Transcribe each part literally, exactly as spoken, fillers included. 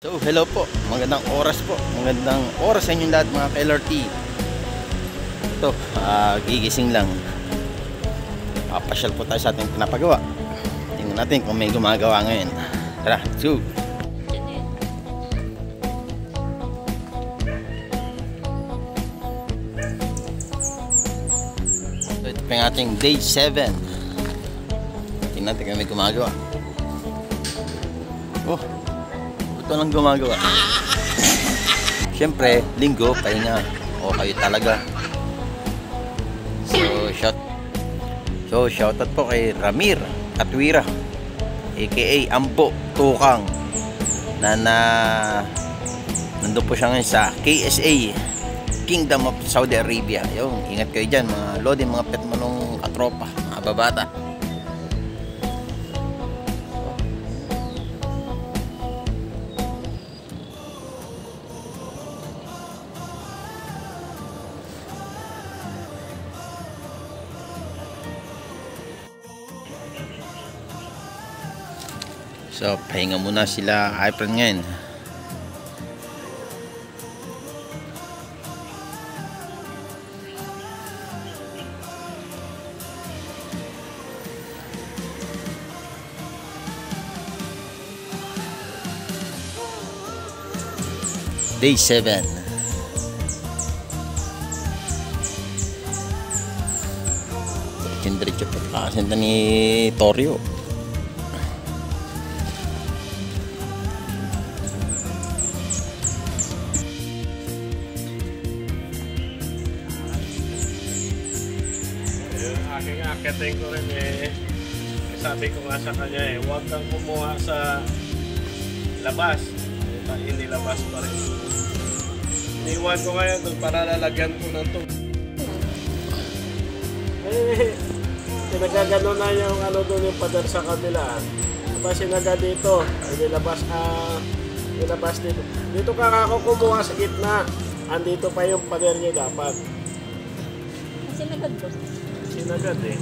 So, hello po. Magandang oras po. Magandang oras sa inyong lahat mga ka-L R T. Ito, uh, gigising lang. Papasyal po tayo sa ating pinapagawa. Tingnan natin kung may gumagawa ngayon. Tara, let's go. So, ito pa yung ating day seven. Tingnan natin kung may gumagawa. Oh, ito lang gumagawa. Siyempre, linggo, pahinga. O kayo talaga. So, shout So, shoutout po kay Ramir Atwira, A K A Ambo Tukang, na na nandun po siya ngayon sa K S A, Kingdom of Saudi Arabia. Yung, ingat kayo dyan, mga lodi, mga pet manong katropa, mga babata. So, pahinga muna sila Hyper ngayon. Day seven. Diretso pa kasinta ni Torio. Aking akiting ko rin eh, sabi ko nga sa kanya eh, huwag kang kumuha sa labas, inilabas pa rin. Iniwan ko ngayon doon para lalagyan ko ng to. Eh, sinagagano na yung ano doon yung pader sa kabila. Diba sinaga dito, inilabas ka, inilabas dito. Dito ka ako kumuha sa gitna, andito pa yung pader niya dapat. Sinagad ko. Sinagad eh.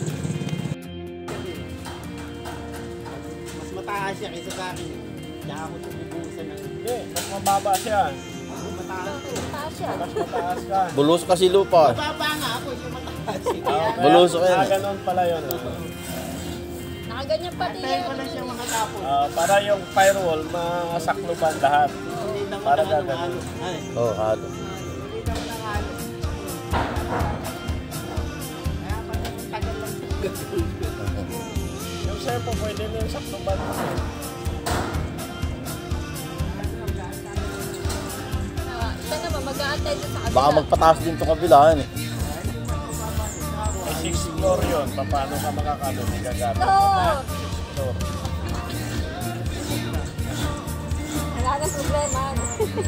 Mas mataas siya kaysa sa akin. Kaya ako tumibusan ng... Hindi, mas mababa siya. Mas mataas ko. Mataas siya. Mas mataas ka. Bulos kasi lupa. Mababa nga ako, yung mataas. Ah, Bulos ka yan. Ah, ganun pala yun. Nakaganyan pati Tayo yan. ko lang siya makatapos. Ah, para yung firewall, masakluban lahat. Hindi naman Para ang gagano. halo. Ay, Oh, halo. hindi naman ang halo. Kaya pala yung tagal lang siya. Yung serpo, pwede na yung sakluban. Ah, siya naman, mag-a-attend sa kabila. Baka magpataas din ito kabilaan eh. May sixth floor yun. Paano ka makakano? May gagamit. No! sixth floor. Wala na problema. ano?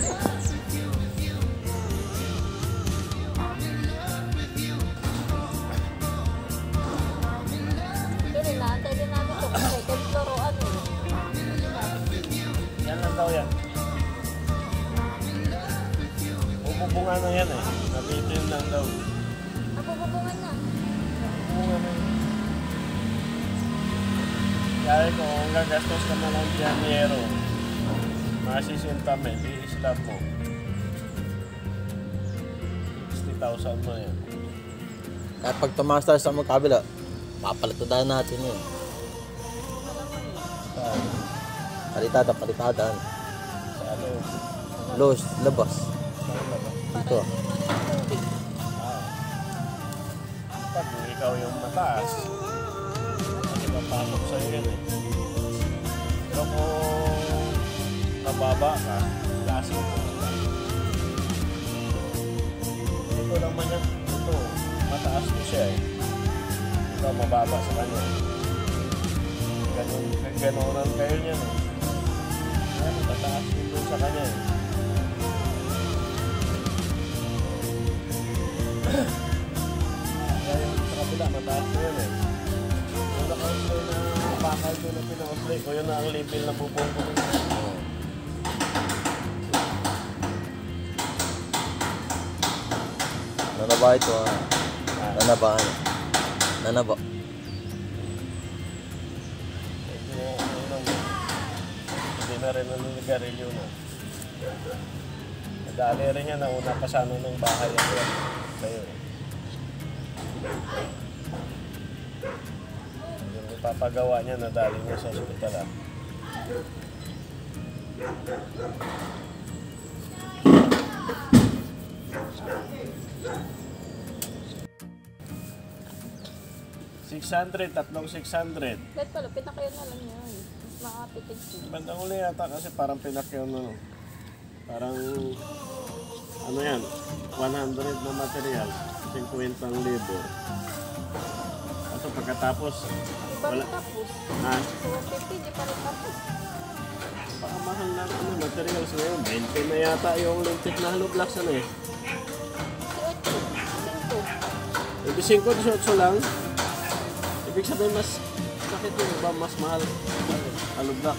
Ito rin, naantay din namin ito. Second floor o ano. Yan lang daw yan. Bububunga na yan eh. Nabitin lang daw. Napupubungan na. Bubunga na yan. Kaya kung gagastos ka na lang dyan yero, masisintamen, i-slab mo. sixty thousand mo yan. Kaya pag tumaas tayo sa magkabila, papalitadaan natin yun. Palitada, palitada. Sa ano, Los, labas. Dito. ah. Pag ikaw yung mataas, kasi papasok sa'yo yan eh. Pero kung nababa ka, lasing ko lang. Dito lang man yan, ito, mataas ko siya eh. Ito, mababa sa kanya. Ganun, ganunan kayo niyan eh. Ayan, mataas dito sa kanya eh. Kaya yung sa kabila, mataas ko yun eh. Yung naka-play na bakal ko na pinaka-play ko, yun na ang level na bubong ko. Nanaba ito ah. Nanaba ano? Nanaba. Hindi na rin naninigarilyo na. Nadali rin yan, nauna pa sa ano ng bahay ako. Kayo eh. Yung ipapagawa niya, nadali niya sa ospital ah. six hundred, tatlong six hundred. Kahit pala, pinakayo na lang yan. Mas makapitig siya. Bandang uli yata kasi parang pinakyaw na no. Parang ano yan, one hundred na material, fifty ang labor. At pagkatapos, Di pa rin wala. tapos. Ha? So, fifty, di pa rin tapos. Baka mahal na ano, materials ngayon. twenty na yata yung lintik na hollow blocks ano eh. Si Ocho, Cinco. twenty-five, twenty-eight lang. Ibig sabihin mas sakit yun, ba? Mas mahal. Hollow block.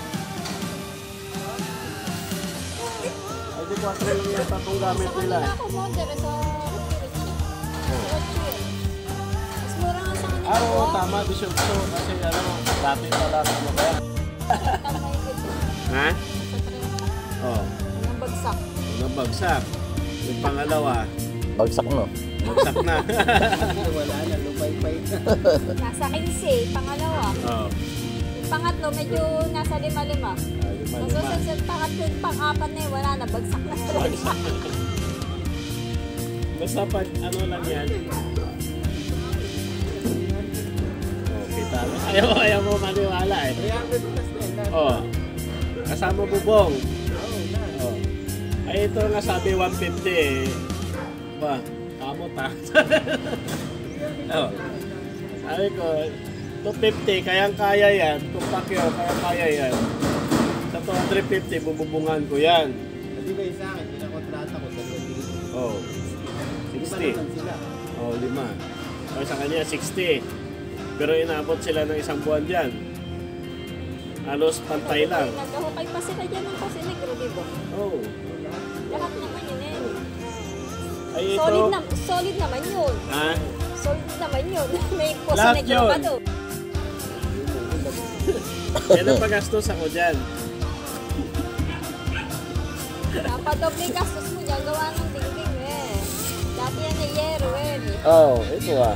Ay, di kwatro lang yata itong gamit Sa nila. kanila ako model, sa Rupirich. Si Ocho yun. Mas mura nga sa kanila. Ah, oo, tama, eighteen. Kasi ano, dati pala ano ba yan? Tama yung ito. Ha? Sa trenta. Oo. Ang bagsak. Unang bagsak. Yung pangalawa, Bagsak no. bagsak na. Wala na, lupay-pay na. Nasa quince, pangalawa. Oo. Yung pangatlo, medyo nasa lima-lima. Ah, lima, Ang lima. susunod pangatlo, yung pang-apat na yun, wala na, bagsak na talaga. Basta pag ano lang yan. Oh, kita mo. Ayaw, ayaw mo maniwala eh. three hundred plus na yun. lahat. Oh. Kasama bubong. Oo, na. Oh. Ay ito nga sabi one fifty eh. Ba, kamot ha. Oh. Sabi ko, two fifty, kayang kaya yan. Kung pakyo, kayang kaya yan. Sa two fifty, bububungan ko yan. Hindi ba yung sa akin, pinakontrata ko sa dito. Oh. Iba sixty. naman sila. Oh, lima. O sa kanya, sixty. Pero inaabot sila ng isang buwan dyan. Halos pantay lang. Nagkahukay pa sila dyan ng Pasinegro, di ba? Oh. Lahat naman yun eh. Ay ito. Solid, na, solid naman yun. Ha? Solid naman yun. May Lahat Pasinegro yun. pa doon. Yan ang pagastos ako dyan. Napadoble gastos mo dyan. Gawa ng dingding eh. Dati yan eh, yero eh. Oh, ito ah.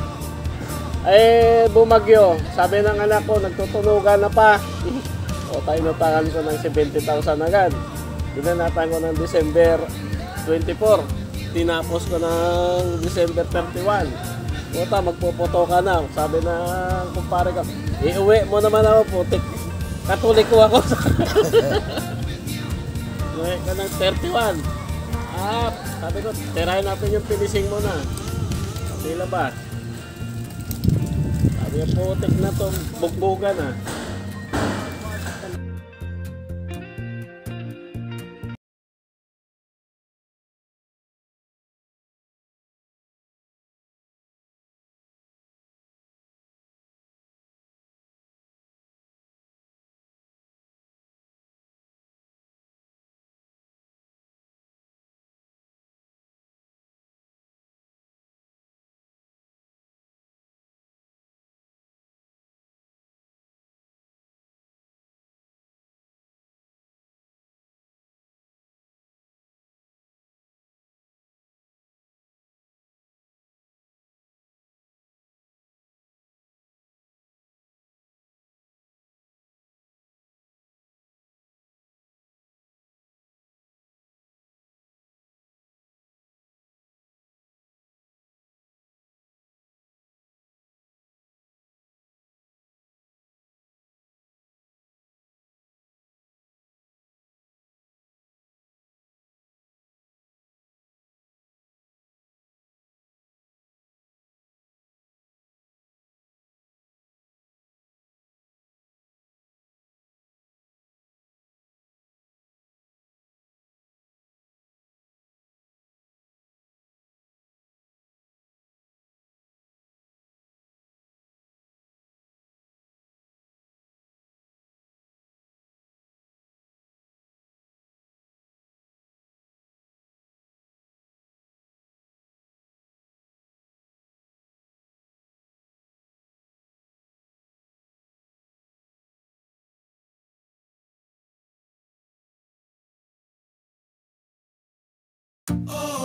Ay, bumagyo. Sabi ng anak ko, nagtutunugan na pa. O, tayo natangan ko ng seventy thousand agad. Pinanatan ko ng December twenty-four. Tinapos ko ng December thirty-one. Puta, magpuputo ka na. Sabi na kumpare ko, iuwi mo naman ako, putik. Katoliko ako. Iuwi ka ng thirty-one. Ah, sabi ko, tirahin natin yung finishing mo na. Pila ba? Sabi niya, putik na to, bugbugan ah. Oh,